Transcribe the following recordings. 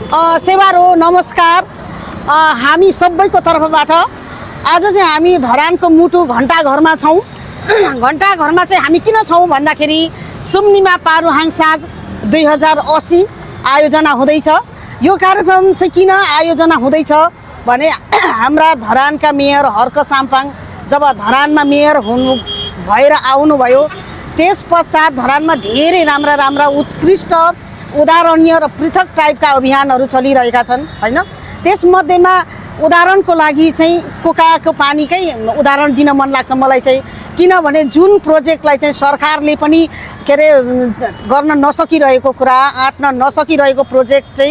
सेवारो नमस्कार। हामी सबैको तर्फबाट आज चाहिँ हामी धरानको मुटु घण्टाघरमा छौँ। घण्टाघरमा चाहिँ हामी किन छौँ भन्दाखेरि सुम्निमा पारुहाङ साँझ 2080 आयोजना हुँदैछ। यो कार्यक्रम चाहिँ किन आयोजना हुँदैछ भने हाम्रा धरानका मेयर हर्क साम्पाङ जब धरानमा मेयर हुनु भएर आउनुभयो त्यस पश्चात धरानमा धेरै राम्रा राम्रा उत्कृष्ट उदाहरणीय र पृथक टाइपका अभियानहरू चलिरहेका छन् हैन। त्यसमध्येमा उदाहरणको लागि चाहिँ कोकाको पानीकै उदाहरण दिन मन लाग्छ मलाई चाहिँ, किनभने जुन प्रोजेक्टलाई चाहिँ सरकारले पनि के अरे गर्न नसकिरहेको कुरा, आँट्न नसकिरहेको प्रोजेक्ट चाहिँ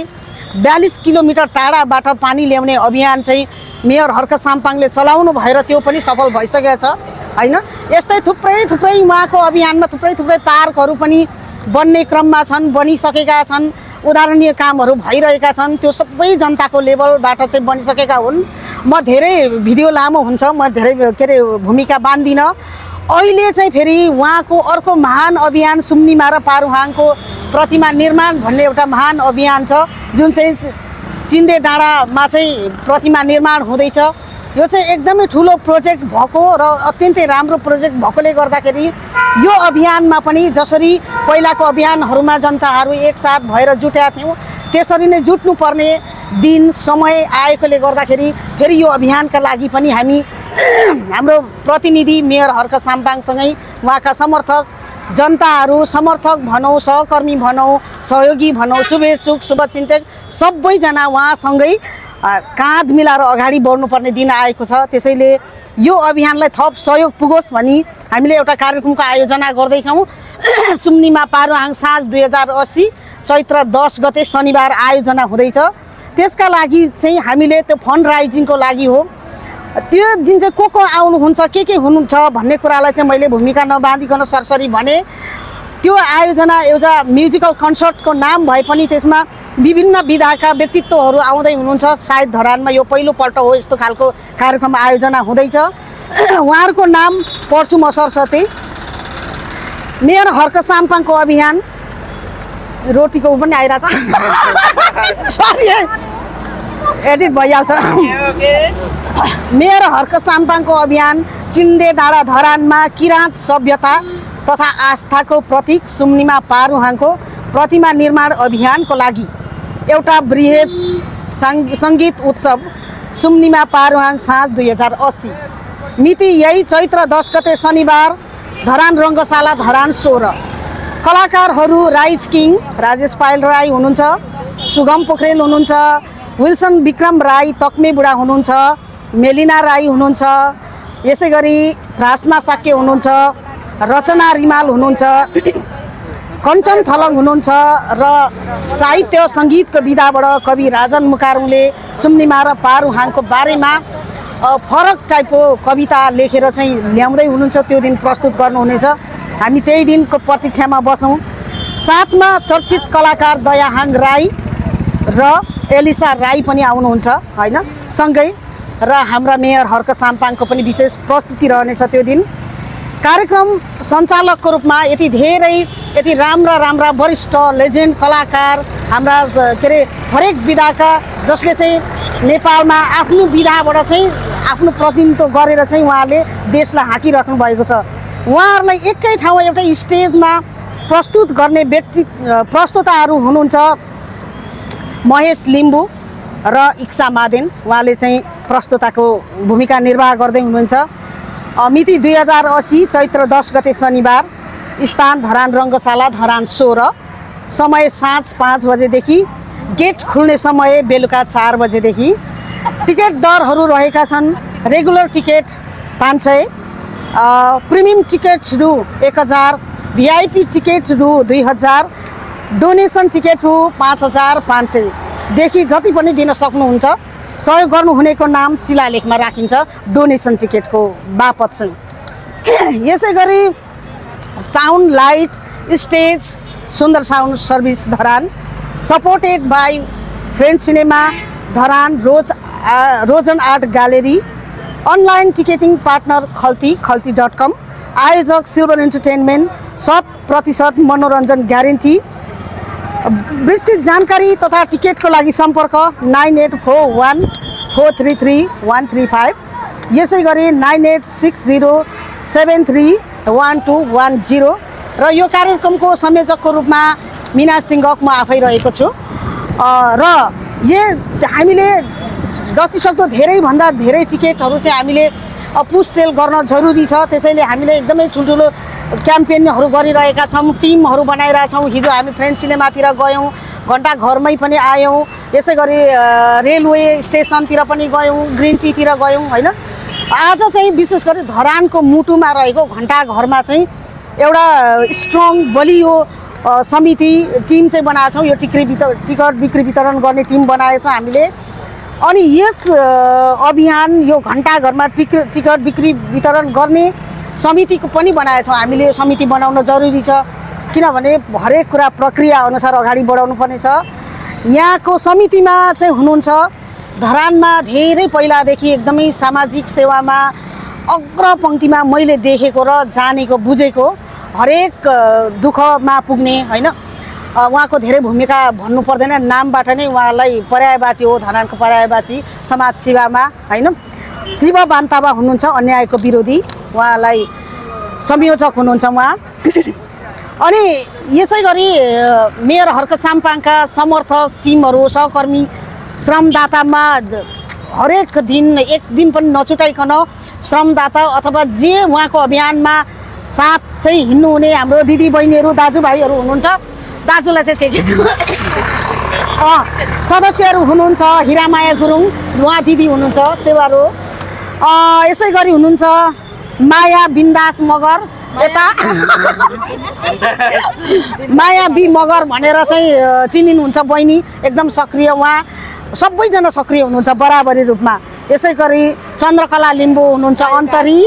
42 किलोमिटर टाढाबाट पानी ल्याउने अभियान चाहिँ मेयर हर्क साम्पाङले चलाउनु भएर त्यो पनि सफल भइसकेको छ हैन। यस्तै थुप्रै उहाँको अभियानमा थुप्रै पार्कहरू पनि बन्ने क्रममा छन्, बनिसकेका छन्, उदाहरणीय कामहरू भइरहेका छन्। त्यो सबै जनताको लेभलबाट चाहिँ बनिसकेका हुन्। म धेरै भिडियो लामो हुन्छ, म धेरै के अरे भूमिका बाँध्दिनँ। अहिले चाहिँ फेरि उहाँको अर्को महान अभियान सुम्निमा र पारुहाङको प्रतिमा निर्माण भन्ने एउटा महान अभियान छ, जुन चाहिँ चिन्दे डाँडामा चाहिँ प्रतिमा निर्माण हुँदैछ। यो चाहिँ एकदमै ठुलो प्रोजेक्ट भएको र अत्यन्तै राम्रो प्रोजेक्ट भएकोले गर्दाखेरि यो अभियानमा पनि जसरी पहिलाको अभियानहरूमा जनताहरू एकसाथ भएर जुटेका थियौँ त्यसरी नै जुट्नुपर्ने दिन समय आएकोले गर्दाखेरि फेरि यो अभियानका लागि पनि हामी हाम्रो प्रतिनिधि मेयर हर्क साम्पाङसँगै उहाँका समर्थक जनताहरू, समर्थक भनौँ, सहकर्मी भनौँ, सहयोगी भनौँ, शुभेच्छुक शुभचिन्तक सबैजना उहाँसँगै काँध मिलाएर अगाडि बढ्नुपर्ने दिन आएको छ। त्यसैले यो अभियानलाई थप सहयोग पुगोस् भनी हामीले एउटा कार्यक्रमको आयोजना गर्दैछौँ। सुम्निमा पारुहाङ साँझ 2080 चैत्र 10 गते शनिबार आयोजना हुँदैछ। त्यसका लागि चाहिँ हामीले त्यो फन्ड राइजिङको लागि हो। त्यो दिन चाहिँ को आउनुहुन्छ, के हुनुहुन्छ भन्ने कुरालाई चाहिँ मैले भूमिका नबाँधिकन सरसरी भने। त्यो आयोजना एउटा म्युजिकल कन्सर्टको नाम भए पनि त्यसमा विभिन्न विधाका व्यक्तित्वहरू आउँदै हुनुहुन्छ। सायद धरानमा यो पहिलोपल्ट हो यस्तो खालको कार्यक्रम आयोजना हुँदैछ। उहाँहरूको नाम पढ्छु म सरस्वती। मेयर हर्क साम्पाङको अभियान, रोटीको पनि आइरहेछ, सरी एडिट भइहाल्छ। मेयर हर्क साम्पाङको अभियान चिन्दे डाँडा धरानमा किराँत सभ्यता तथा आस्थाको प्रतीक सुम्निमा पारुहाङको प्रतिमा निर्माण अभियानको लागि एउटा बृहत सङ्गीत उत्सव सुम्निमा पारुहाङ साँझ 2080 मिति यही चैत्र 10 गते शनिबार धरान रङ्गशाला धरान 16। कलाकारहरू राइज किङ राजेश पायल राई हुनुहुन्छ, सुगम पोखरेल हुनुहुन्छ, विल्सन विक्रम राई तक्मे बुढा हुनुहुन्छ, मेलिना राई हुनुहुन्छ, यसै गरी प्रासना साक्य हुनुहुन्छ, रचना रिमाल हुनुहुन्छ, कञ्चन थलङ हुनुहुन्छ र साहित्य सङ्गीतको विधाबाट कवि राजन मुकारुङले सुम्निमा र पारुहाङको बारेमा फरक टाइपको कविता लेखेर चाहिँ ल्याउँदै हुनुहुन्छ। त्यो दिन प्रस्तुत गर्नुहुनेछ। हामी त्यही दिनको प्रतीक्षामा बसौँ। साथमा चर्चित कलाकार दयाहाङ राई र एलिसा राई पनि आउनुहुन्छ हैन, सँगै र हाम्रा मेयर हर्क साम्पाङको पनि विशेष प्रस्तुति रहनेछ। त्यो दिन कार्यक्रम सञ्चालकको रूपमा यति राम्रा वरिष्ठ लेजेन्ड कलाकार हाम्रा के अरे हरेक विधाका जसले चाहिँ नेपालमा आफ्नो विधाबाट चाहिँ आफ्नो प्रतिनिधित्व गरेर चाहिँ उहाँले देशलाई हाँकिराख्नु भएको छ। उहाँहरूलाई एकै ठाउँमा एउटा स्टेजमा प्रस्तुत गर्ने प्रस्तोताहरू हुनुहुन्छ महेश लिम्बू र इक्सा मादेन। उहाँले चाहिँ प्रस्तोताको भूमिका निर्वाह गर्दै हुनुहुन्छ। मिति 2080 चैत्र 10 गते शनिबार, स्थान धरान रङ्गशाला धरान 16, समय साँझ 5 बजेदेखि, गेट खुल्ने समय बेलुका 4 बजेदेखि। टिकट दरहरू रहेका छन्। रेगुलर टिकट 500, प्रिमियम टिकट रु 1000, भिआइपी टिकट रु 2000, डोनेसन टिकट रु 5500 देखि जति पनि दिन सक्नुहुन्छ। सहयोग गर्नुहुनेको नाम शिलालेखमा राखिन्छ डोनेसन टिकटको बापत चाहिँ। यसै गरी sound light stage Sundar sound service Dharan, supported by friend cinema Dharan, Rojan art gallery, online ticketing partner खल्ती.com, आयोजक सिल्भर इन्टरटेनमेन्ट, 100% मनोरञ्जन ग्यारेन्टी, विस्तृत जानकारी तथा टिकटको लागि सम्पर्क 9841433135 यसै गरी 9860731210 र यो कार्यक्रमको संयोजकको रूपमा मीना सिंहक म आफै रहेको छु र हामीले जतिसक्दो धेरैभन्दा धेरै टिकटहरू चाहिँ हामीले पुस सेल गर्न जरुरी छ त्यसैले हामीले एकदमै ठुल्ठुलो क्याम्पेनहरू गरिरहेका छौँ टिमहरू बनाइरहेका छौँ हिजो हामी फ्रेन्च सिनेमातिर गयौँ घण्टा घरमै पनि आयौँ यसै गरी रेलवे स्टेसनतिर पनि गयौँ ग्रिन टीतिर गयौँ हैन आज चाहिँ विशेष गरी धरानको मुटुमा रहेको घण्टा घरमा चाहिँ एउटा स्ट्रङ बलियो समिति टिम चाहिँ बनाएको छौँ यो टिकट बिक्री वितरण गर्ने टिम बनाएको छ हामीले अनि यस अभियान यो घण्टा घरमा टिकट बिक्री वितरण गर्ने समितिको पनि बनाएको छौँ हामीले यो समिति बनाउन जरुरी छ किनभने हरेक कुरा प्रक्रिया अनुसार अगाडि बढाउनु पर्ने छ यहाँको समितिमा चाहिँ हुनुहुन्छ धरानमा धेरै पहिलादेखि एकदमै सामाजिक सेवामा अग्रपङ्क्तिमा मैले देखेको र जानेको बुझेको हरेक दुःखमा पुग्ने हैन उहाँको धेरै भूमिका भन्नु पर्दैन नामबाट नै उहाँलाई पर्यायवाची हो धरानको पर्यायवाची समाज सेवामा हैन शिव बान्तावा हुनुहुन्छ अन्यायको विरोधी उहाँलाई संयोजक हुनुहुन्छ उहाँ अनि यसै गरी मेयर हर्क साम्पाङका समर्थक टिमहरू सहकर्मी श्रमदातामा हरेक दिन एक दिन पनि नछुटाइकन श्रमदाता अथवा जे उहाँको अभियानमा साथ चाहिँ हिँड्नुहुने हाम्रो दिदी बहिनीहरू दाजुभाइहरू हुनुहुन्छ दाजुलाई चाहिँ चेकेछु सदस्यहरू हुनुहुन्छ हिरामाया गुरुङ उहाँ दिदी हुनुहुन्छ सेवारो यसै गरी हुनुहुन्छ माया बिन्दास मगर यता माया बी मगर भनेर चाहिँ चिनिनुहुन्छ बहिनी एकदम सक्रिय उहाँ सबैजना सक्रिय हुनुहुन्छ बराबरी रूपमा यसै गरी चन्द्रकला लिम्बू हुनुहुन्छ अन्तरी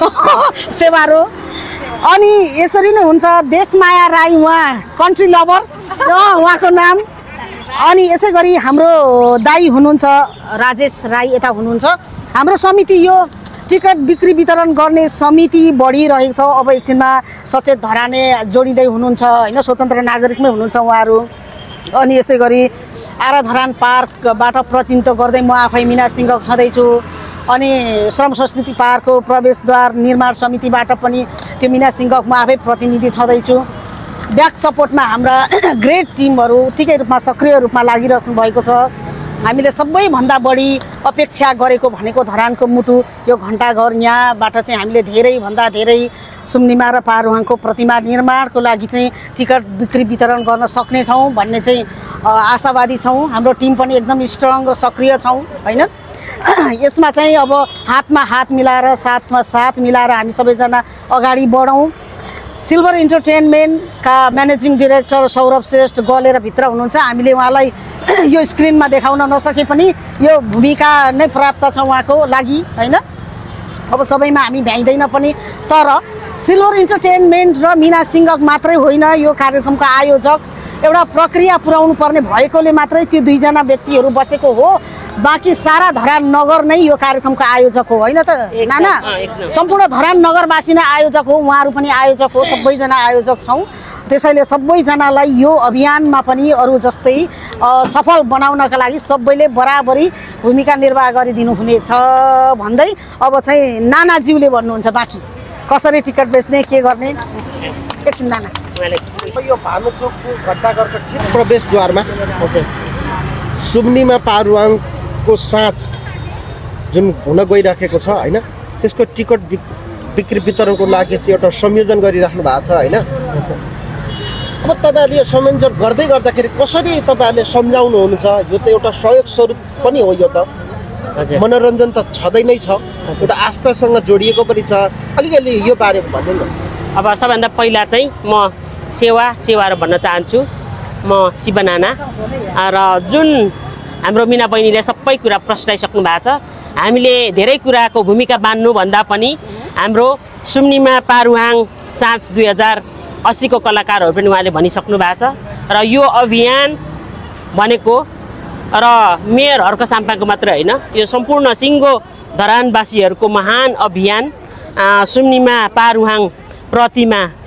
सेवारो अनि यसरी नै हुन्छ देशमाया राई उहाँ कन्ट्री लभर उहाँको नाम अनि यसै गरी हाम्रो दाई हुनुहुन्छ राजेश राई यता हुनुहुन्छ हाम्रो समिति यो टिकट बिक्री वितरण गर्ने समिति बढिरहेको छ अब एकछिनमा सचेत धराने जोडिँदै हुनुहुन्छ हैन स्वतन्त्र नागरिकमै हुनुहुन्छ उहाँहरू अनि यसै गरी आरा धरान पार्कबाट प्रतिनिधित्व गर्दै म आफै मीना सिंह छँदैछु अनि श्रम संस्कृति पार्कको प्रवेशद्वार निर्माण समितिबाट पनि त्यो मीना सिंहक म आफै प्रतिनिधि छँदैछु ब्याक सपोर्टमा हाम्रा ग्रेट टिमहरू उत्तिकै रूपमा सक्रिय रूपमा लागिरहनु भएको छ हामीले सबैभन्दा बढी अपेक्षा गरेको भनेको धरानको मुटु यो घण्टाघर यहाँबाट चाहिँ हामीले धेरैभन्दा धेरै सुम्निमा र पारुहाङको प्रतिमा निर्माणको लागि चाहिँ टिकट बिक्री वितरण गर्न सक्नेछौँ भन्ने चाहिँ आशावादी छौँ हाम्रो टिम पनि एकदम स्ट्रङ र सक्रिय छौँ हैन यसमा चाहिँ अब हातमा हात मिलाएर साथमा साथ मिलाएर हामी सबैजना अगाडि बढौँ सिल्भर इन्टरटेनमेन्टका म्यानेजिङ डिरेक्टर सौरभ श्रेष्ठ गलेर भित्र हुनुहुन्छ हामीले उहाँलाई यो स्क्रिनमा देखाउन नसके पनि यो भूमिका नै प्राप्त छ उहाँको लागि हैन अब सबैमा हामी भ्याइँदैन पनि तर सिल्भर इन्टरटेनमेन्ट र मीना सिंहक मात्रै होइन यो कार्यक्रमका आयोजक एउटा प्रक्रिया पुर्याउनु पर्ने भएकोले मात्रै त्यो दुईजना व्यक्तिहरू बसेको हो बाँकी सारा धरान नगर नै यो कार्यक्रमको आयोजक हो हैन त नाना सम्पूर्ण धरान नगरवासी नै आयोजक हो उहाँहरू पनि आयोजक हो सबैजना आयोजक छौँ त्यसैले सबैजनालाई यो अभियानमा पनि अरू जस्तै सफल बनाउनका लागि सबैले बराबरी भूमिका निर्वाह गरिदिनु हुनेछ भन्दै अब चाहिँ नानाज्यूले भन्नुहुन्छ बाँकी कसरी टिकट बेच्ने के गर्ने एकछिन नाना यो भानुचोकको घण्टाघरको ठिक प्रवेशद्वारमा सुम्निमा पारुहाङको साँझ जुन हुन गइराखेको छ हैन त्यसको टिकट बिक्री वितरणको लागि चाहिँ एउटा संयोजन गरिराख्नु भएको छ हैन अब तपाईहरुले यो संयोजन गर्दै गर्दाखेरि कसरी तपाईहरुले सम्झाउनु हुनुहुन्छ यो त एउटा सहयोग स्वरूप पनि हो यो त मनोरञ्जन त छँदै नै छ एउटा आस्थासँग जोडिएको पनि छ अलिकति यो बारेमा भन्नु न अब सबभन्दा पहिला चाहिँ म सेवा र भन्न चाहन्छु म शिव नाना र जुन हाम्रो मीना बहिनीले सबै कुरा प्रस्ताइसक्नु भएको छ हामीले धेरै कुराको भूमिका बान्नु भन्दा पनि हाम्रो सुम्निमा पारुहाङ साँझ 2080 को कलाकारहरू पनि उहाँले भनिसक्नु भएको छ र यो अभियान भनेको र मेयर हर्क साम्पाङको मात्र हैन यो सम्पूर्ण सिङ्गो धरानवासीहरूको महान अभियान सुम्निमा पारुहाङ प्रतिमा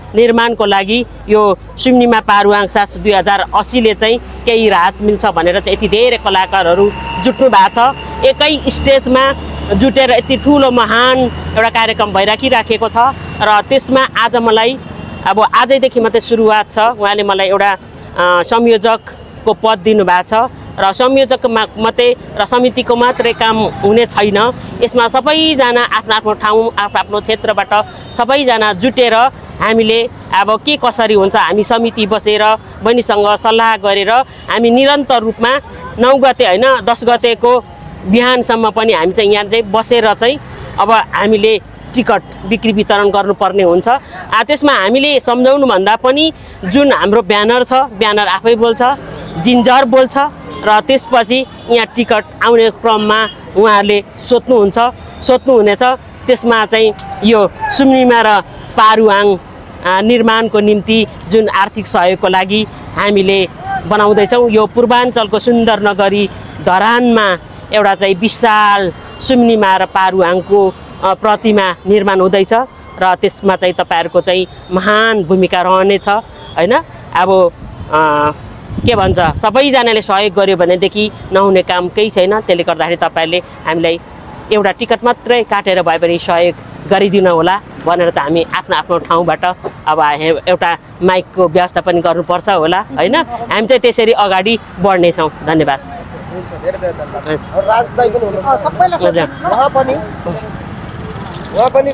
निर्माणको लागि यो सुम्निमा पारुवाङ साथ 2080ले चाहिँ केही राहत मिल्छ भनेर चाहिँ यति धेरै कलाकारहरू जुट्नु भएको छ। एकै स्टेजमा जुटेर यति ठुलो महान एउटा कार्यक्रम भइराखिराखेको छ र त्यसमा आज मलाई अब आजैदेखि मात्रै सुरुवात छ। उहाँले मलाई एउटा संयोजकको पद दिनुभएको छ र संयोजक मात्रै र समितिको मात्रै काम हुने छैन। यसमा सबैजना आफ्नो आफ्नो ठाउँ आफ्नो क्षेत्रबाट सबैजना जुटेर हामीले अब के कसरी हुन्छ हामी समिति बसेर बहिनीसँग सल्लाह गरेर हामी निरन्तर रूपमा 9 गते होइन 10 गतेको बिहानसम्म पनि हामी चाहिँ यहाँ चाहिँ बसेर चाहिँ अब हामीले टिकट बिक्री वितरण गर्नुपर्ने हुन्छ। त्यसमा हामीले सम्झाउनु भन्दा पनि जुन हाम्रो ब्यानर छ ब्यानर आफै बोल्छ, जिन्जर बोल्छ र त्यसपछि यहाँ टिकट आउने क्रममा उहाँहरूले सोध्नुहुनेछ। त्यसमा चाहिँ यो सुम्निमा र पारुवाङ निर्माणको निम्ति जुन आर्थिक सहयोगको लागि हामीले बनाउँदैछौँ। यो पूर्वाञ्चलको सुन्दर नगरी धरानमा एउटा चाहिँ विशाल सुम्निमा र पारुवाङको प्रतिमा निर्माण हुँदैछ र त्यसमा चाहिँ तपाईँहरूको चाहिँ महान भूमिका रहनेछ होइन। अब के भन्छ सबैजनाले सहयोग गर्यो भनेदेखि नहुने काम केही छैन। त्यसले गर्दाखेरि तपाईँहरूले हामीलाई एउटा टिकट मात्रै काटेर भए पनि सहयोग गरिदिनु होला भनेर त हामी आफ्नो आफ्नो ठाउँबाट अब एउटा माइकको व्यवस्था पनि गर्नुपर्छ होला होइन। हामी चाहिँ त्यसरी अगाडि बढ्नेछौँ। धन्यवाद। राजदाई पनि हुनुहुन्छ सबैलाई उहाँ पनि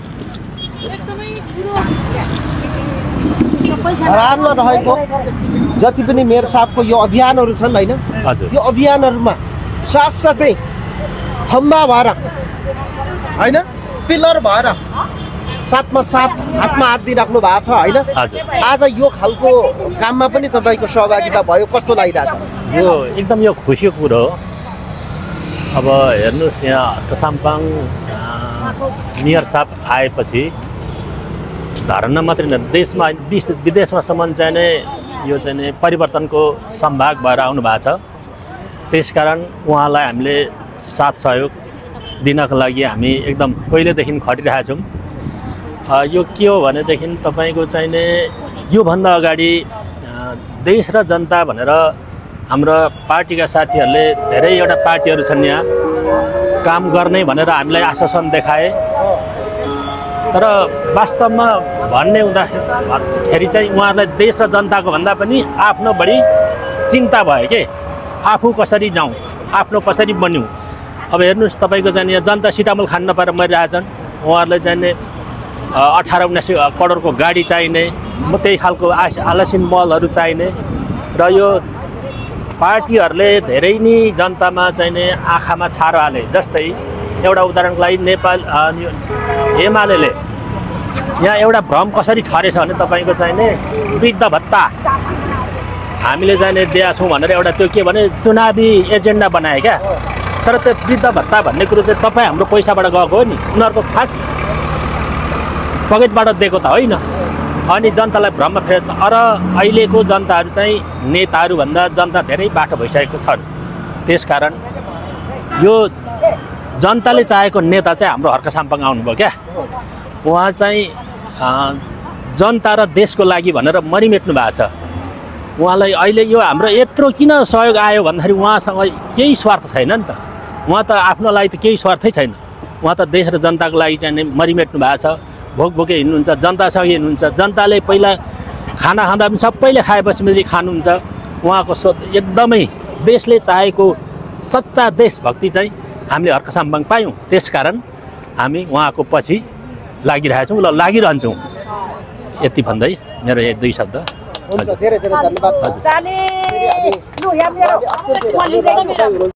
धरानमा रहेको जति पनि मेयर साहबको यो अभियानहरू छन् होइन त्यो अभियानहरूमा साथसाथै खम्बा भएर होइन पिलर भएर साथमा साथ हातमा हात दिइराख्नु भएको छ होइन। आज यो खालको काममा पनि तपाईँको सहभागिता भयो, कस्तो लागिरहेको छ? यो एकदम यो खुसीको कुरो हो। अब हेर्नुहोस् यहाँ हर्कसाम्पाङ मेयर साहब आएपछि धरानमा मात्रै न देशमा विदेशमासम्म चाहिँ नै यो चाहिँ नै परिवर्तनको सम्भाग भएर आउनु भएको छ। त्यसकारण उहाँलाई हामीले साथ सहयोग दिनको लागि हामी एकदम पहिलेदेखि खटिरहेका छौँ। यो के हो भनेदेखि तपाईँको चाहिने योभन्दा अगाडि देश र जनता भनेर हाम्रो पार्टीका साथीहरूले धेरै एउटा पार्टीहरू छन् यहाँ काम गर्ने भनेर हामीलाई आश्वासन देखाए, तर वास्तवमा भन्ने हुँदाखेरि चाहिँ उहाँहरूलाई देश र जनताको भन्दा पनि आफ्नो बढी चिन्ता भयो के आफू कसरी जाउँ, आफ्नो कसरी बन्यौँ। अब हेर्नुहोस् तपाईँको चाहिँ यहाँ जनता सिटामल खान नपाएर मरिरहेछन्। उहाँहरूलाई चाहिने 18-19 करोडको गाडी चाहिने, त्यही खालको आलसिन मलहरू चाहिने र यो पार्टीहरूले धेरै नै जनतामा चाहिने आँखामा छारो हाले। जस्तै एउटा उदाहरणको लागि नेपाल एमाले यहाँ एउटा भ्रम कसरी छरेछ भने तपाईँको चाहिने वृद्ध भत्ता हामीले चाहिने दिएका छौँ भनेर एउटा त्यो के भने चुनावी एजेन्डा बनाए क्या। तर त्यो वृद्ध भत्ता भन्ने कुरो चाहिँ तपाईँ हाम्रो पैसाबाट गएको हो नि, उनीहरूको खास पकेटबाट दिएको त होइन। अनि जनतालाई भ्रममा फेर अहिलेको जनताहरू चाहिँ नेताहरूभन्दा जनता धेरै बाटो भइसकेको छन्। त्यसकारण यो जनताले चाहेको नेता चाहिँ हाम्रो हर्कसाम्पाङ आउनुभयो क्या। उहाँ चाहिँ जनता र देशको लागि भनेर मरिमेट्नु भएको छ। उहाँलाई अहिले यो हाम्रो यत्रो किन सहयोग आयो भन्दाखेरि उहाँसँग केही स्वार्थ छैन नि त। उहाँ त आफ्नो लागि त केही स्वार्थै छैन। उहाँ त देश र जनताको लागि चाहिँ मरिमेट्नु भएको छ। भोकै हिँड्नुहुन्छ, जनतासँग हिँड्नुहुन्छ। जनताले पहिला खाना खाँदा पनि सबैले खाएपछि खानुहुन्छ। उहाँको एकदमै देशले चाहेको सच्चा देशभक्ति चाहिँ हामीले हर्कसाम्पाङ पायौँ। त्यसकारण हामी उहाँको पछि लागिरहेछौँ र लागिरहन्छौँ। यति भन्दै मेरो 1-2 शब्द। हुन्छ, धेरै धेरै धन्यवाद।